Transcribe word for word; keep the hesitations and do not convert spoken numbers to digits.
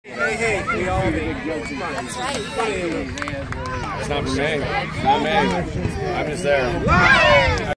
Hey, hey, we all be. It's not for me. It's not me. I'm just there.